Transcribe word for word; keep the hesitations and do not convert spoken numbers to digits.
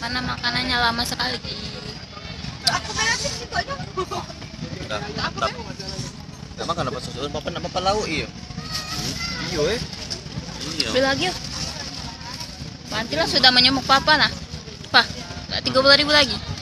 karena makanannya lama sekali. Aku beresin sih kok. Udah, mantap. Gak makan apa susu? Papa nama apa lauk iyo? Iyo eh. Iya. Beli lagi yuk. Bantilah sudah menyemuk papa nah. Pak, tiga puluh ribu lagi.